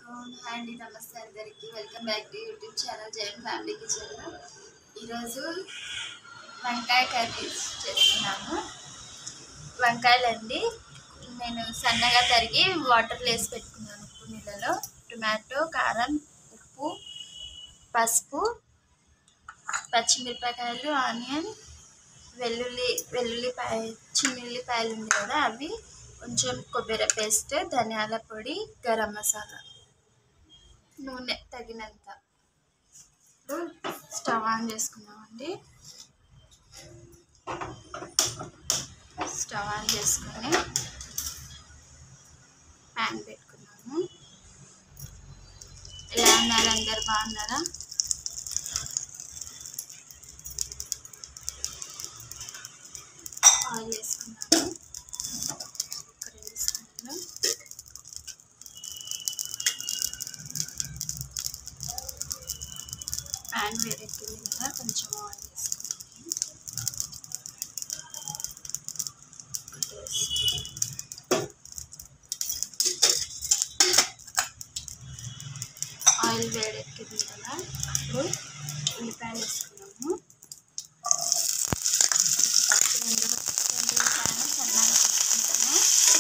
అలైకుం. హాయ్ అండి, నమస్తే అందరికీ. Welcome back to YouTube channel Jain family kitchen. ఈరోజు వంకాయ కర్రీ చేస్తున్నాము. వంకాయలండి నేను సన్నగా తరిగి వాటర్లో వేసి పెట్టుకున్నాను. ఉప్పు నీళ్ళలో టొమాటో, కారం, ఉప్పు, పసుపు, పచ్చిమిరపకాయలు, ఆనియన్, వెల్లుల్లిపాయ, చిన్నుల్లిపాయలు ఉంది కదా అవి, కొంచెం కొబ్బరి పేస్ట్, ధనియాల పొడి, గరం మసాలా, నూనె తగినంత. స్టవ్ ఆన్ చేసుకున్నామండి. స్టవ్ ఆన్ చేసుకొని ప్యాన్ పెట్టుకున్నాము. ఎలా ఉన్నారు అందరు, బాగున్నారా? ఆయిల్ వేసుకున్నాము ఒక 2 స్పూన్లు. ప్యాన్ వేడెక్కింది కదా, కొంచెం ఆయిల్ వేసుకున్నాము. ఆయిల్ వేడెక్కింది కదా, ఇప్పుడు ఉల్లిపాయలు వేసుకున్నాము. రెండు ఉల్లిపాయలు సన్నగా వేసుకుంటాము.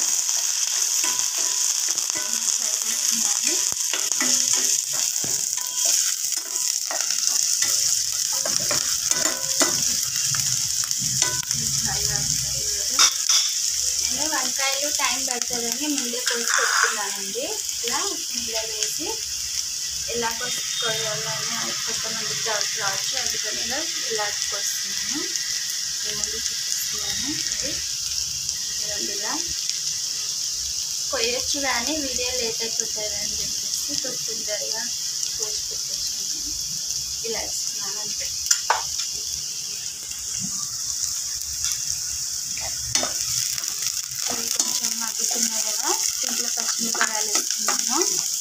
ఫ్రై చేసుకున్నాము. నేను వంకాయలు టైం పడుతుందని ముందే కోసి పెట్టుకున్నానండి. ఇలా నీళ్ళలో వేసి ఎలా కోసుకోవాలని కొంతమంది డౌట్ రావచ్చు, అందుకని ఇలా కోస్తున్నాను. ముందు చూపిస్తున్నాను. అది ఇలా కొయ్యొచ్చు కానీ వీడియో లేట్ అయిపోతుంది అని చెప్పేసి తొందరగా కోసి పెట్టేసాను. ఇలా వేస్తున్నాను అంతే. ఇవి కొంచెం మగ్గుతున్నాయి కదా, దీంట్లో పచ్చిమిరపకాయలు వేస్తున్నాను.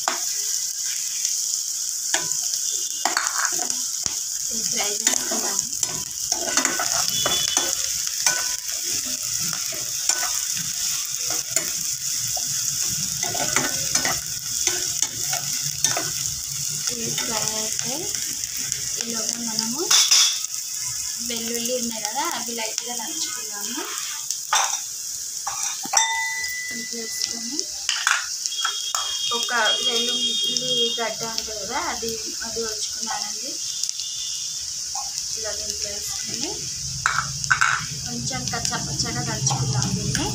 ఇది ఫ్రై చేసుకున్నాను. ఇది ఫ్రై అయితే ఈలోగా మనము వెల్లుల్లి ఉన్నాయి కదా, అవి లైట్గా దంచుకున్నాము. వేసుకొని ఒక వెల్లుల్లి గడ్డ ఉంటుంది కదా, అది వచ్చుకున్నానండి. ఇలా దీంట్లో వేసుకొని కొంచెం కచ్చపచ్చగా దంచుకున్నాం దీన్ని.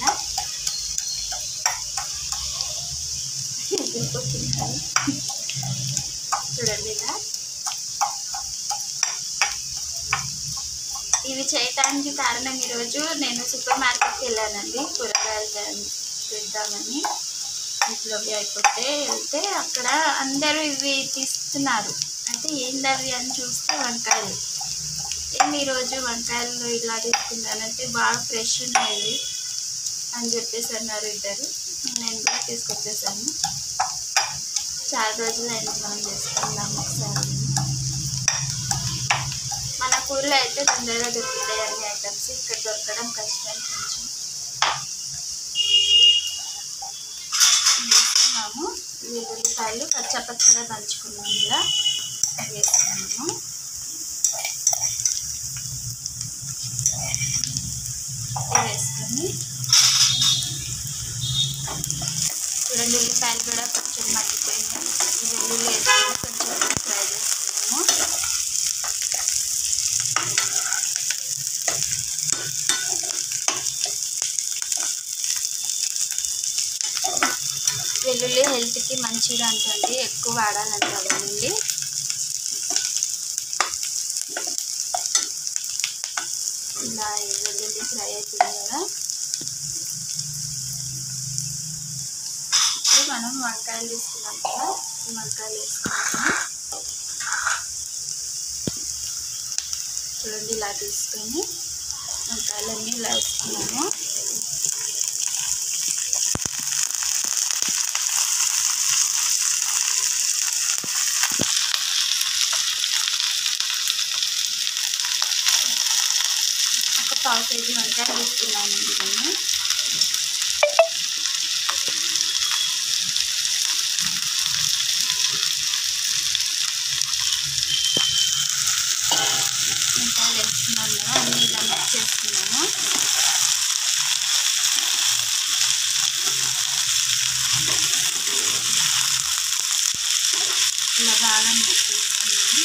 ఇలా చూడండి. ఇలా ఇవి చేయటానికి కారణం, ఈరోజు నేను సూపర్ మార్కెట్కి వెళ్ళానండి కూరగాయలు తెద్దామని. ఇంట్లోవి అయిపోతే వెళ్తే అక్కడ అందరూ ఇవి తీస్తున్నారు. అంటే ఏందవి అని చూస్తే వంకాయలు. ఈరోజు వంకాయలు ఇలా తీసుకున్నానంటే బాగా ఫ్రెష్ ఉన్నాయి అని చెప్పేసి అన్నారు ఇద్దరు. నేను కూడా తీసుకొచ్చేసాను. చాలా రోజులు అయింది మనం చేసుకుందాము ఒకసారి. మన ఊళ్ళో అయితే తొందరగా దొరుకుతాయి అన్ని ఐటమ్స్, ఇక్కడ దొరకడం కష్టం. కొంచెం వేసుకున్నాము. వెల్లుల్లిపాయలు పచ్చగా దంచుకున్నాము. ఇలా వేసుకున్నాము. వేసుకొని చూడండి, ఉల్లిపాయలు కూడా కొంచెం మగ్గిపోయినాయి. వెల్లుల్లి వేసుకొని కొంచెం ఫ్రై చేసుకున్నాము. వెల్లుల్లి హెల్త్కి మంచిగా ఉంటుంది, ఎక్కువ వాడాలంటే అవ్వండి. ఇలా వెల్లుల్లి ఫ్రై అవుతుంది కదా, ఇప్పుడు మనం వంకాయలు తీసుకున్నాం కదా, ఈ వంకాయలు వేసుకున్నాము. చూడండి, ఇలా తీసుకొని వంకాయలన్నీ ఇలా వేసుకున్నాము. ఒక 1/2 కేజీ వంకాయలు తీసుకున్నామండి నేను. చేసుకున్నాము. ఇలా బాగా మిక్స్ చేసుకున్నాము.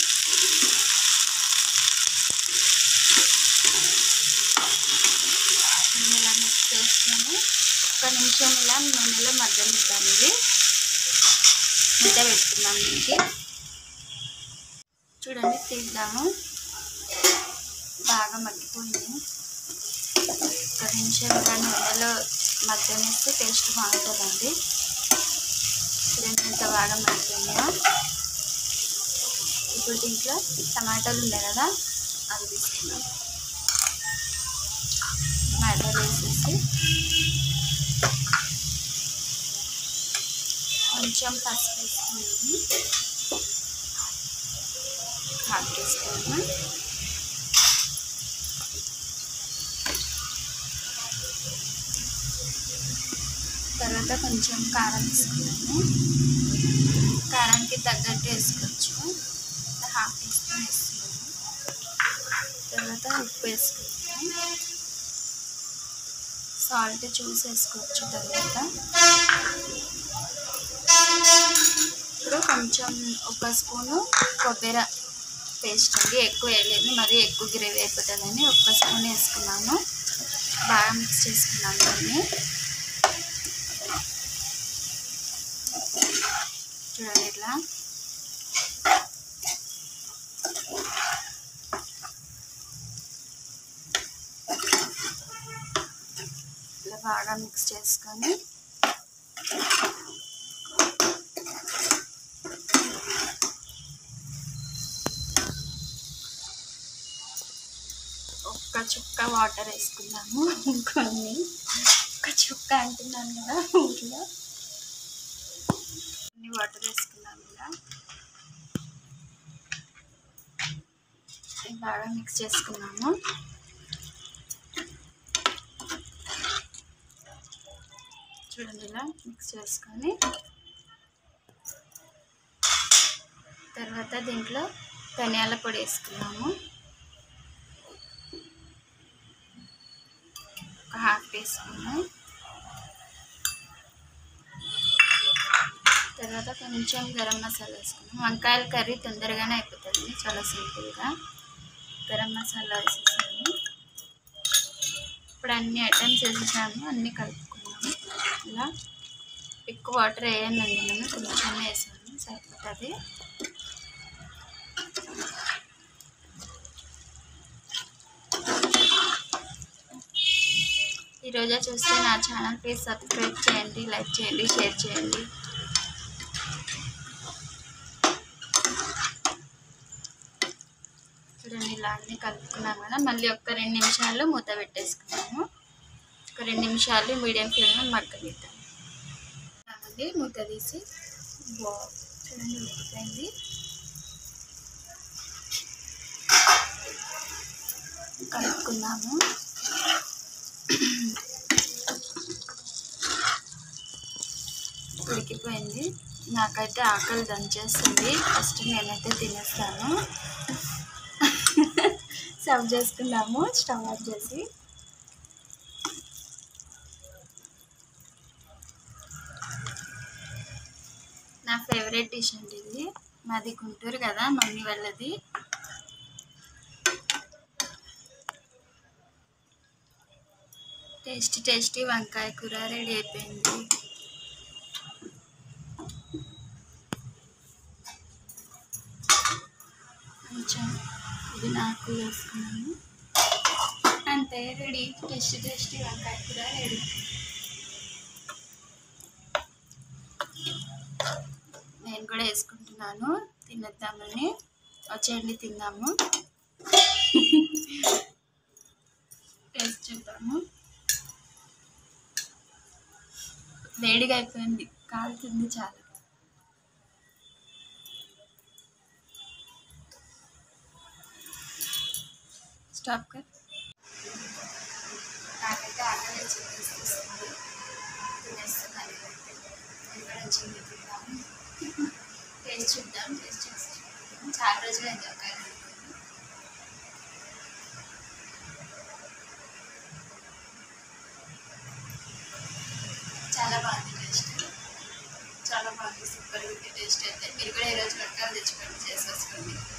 ఇలా మిక్స్ చేసుకొని ఒక్క నిమిషం ఇలా నూనెలో మగ్గనిద్దాం. ఇది మూత పెట్టుకుందాం. దీనికి చూడండి, తీద్దాము. బాగా మగ్గిపోయింది. ఒక నిమిషం ఇలా నూనెలో మగ్గనిస్తే టేస్ట్ బాగుంటుందండి. చూడండి ఎంత బాగా మగ్గిపోయిందో. ఇప్పుడు దీంట్లో టమాటాలు ఉన్నాయి కదా, అవి తీసుకున్నాం. టమాటాలు వేసేసి కొంచెం పసుపు వేసుకున్నాము. Half teaspoon. తర్వాత కొంచెం కారం వేసుకున్నాము. కారానికి తగ్గట్టు వేసుకోవచ్చు. హాఫ్ టీ స్పూన్ వేసుకున్నాము. తర్వాత ఉప్పు వేసుకున్నాము. సాల్ట్ చూసి వేసుకోవచ్చు. తర్వాత ఇప్పుడు కొంచెం ఒక స్పూను కొబ్బరి పేస్ట్ అండి, ఎక్కువ వేయలేదు, మరి ఎక్కువ గ్రేవీ అయిపోతుందని ఒక్క స్పూన్ వేసుకున్నాను. బాగా మిక్స్ చేసుకున్నాను దాన్ని. చూడండి ఇట్లా ఇలా బాగా మిక్స్ చేసుకొని ఒక్క చుక్క వాటర్ వేసుకున్నాము. ఒక్క చుక్క అంటున్నాను కదా, ఊరిలో అన్ని వాటర్ వేసుకున్నాము. ఇలా బాగా మిక్స్ చేసుకున్నాము. చూడండి ఇలా మిక్స్ చేసుకొని తర్వాత దీంట్లో ధనియాల పొడి వేసుకున్నాము. ఒక హాఫ్ టీ స్పూన్. తర్వాత కొంచెం గరం మసాలా వేసుకున్నాం. వంకాయల కర్రీ తొందరగానే అయిపోతుంది, చాలా సింపుల్గా. గరం మసాలా వేసేసాము. ఇప్పుడు అన్ని ఐటమ్స్ వేసేసాము, అన్నీ కలుపుకున్నాము. ఇలా ఎక్కువ వాటర్ వేయనండి, నేను కొంచెం వేసాను, సరిపోతుంది. ఈరోజే చూస్తే నా ఛానల్ ప్లీజ్ సబ్స్క్రైబ్ చేయండి, లైక్ చేయండి, షేర్ చేయండి. చూడండి ఇలా అన్నీ కలుపుకున్నాం కదా. మళ్ళీ ఒక 2 నిమిషాలు మూత పెట్టేసుకున్నాము. ఒక 2 నిమిషాలు మీడియం ఫ్లేమ్లో మగ్గనిద్దాం. మళ్ళీ మూత తీసి చూడండి ఉడికిపోయింది. కలుపుకున్నాము. ఉడికిపోయింది. నాకైతే ఆకలి దంచేస్తుంది. ఫస్ట్ నేనైతే తినేస్తాను. సర్వ్ చేసుకున్నాము స్టవ్ ఆఫ్ చేసి. నా ఫేవరెట్ డిష్ అండి ఇది. మాది గుంటూరు కదా, మమ్మీ వాళ్ళది. టేస్టీ వంకాయ కూర రెడీ అయిపోయింది. కొంచెం ఇది నాకు వేసుకున్నాను. అంతే, రెడీ. టేస్టీ వంకాయ కూర రెడీ. నేను కూడా వేసుకుంటున్నాను, తినేద్దామని. వచ్చేయండి తిందాము. టేస్ట్ చూద్దాము. వేడిగా అయిపోయింది, కాలుతుంది చాలా. స్టాప్ కర్. నాకైతే ఆకలి చూపిస్తుంది, తినేస్తున్నాను. చిన్న తిందాము. టేస్ట్ చూద్దాం. టేస్ట్ చేసి చాలా రోజులు అయింది ఒక. చాలా బాగుంది టేస్ట్, చాలా బాగుంది, సూపర్ ఉంది టేస్ట్ అయితే. మీరు కూడా ఈరోజు వంటకాలు తెచ్చుకోండి, చేసేసుకోండి.